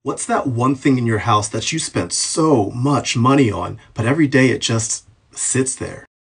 What's that one thing in your house that you spent so much money on, but every day it just sits there?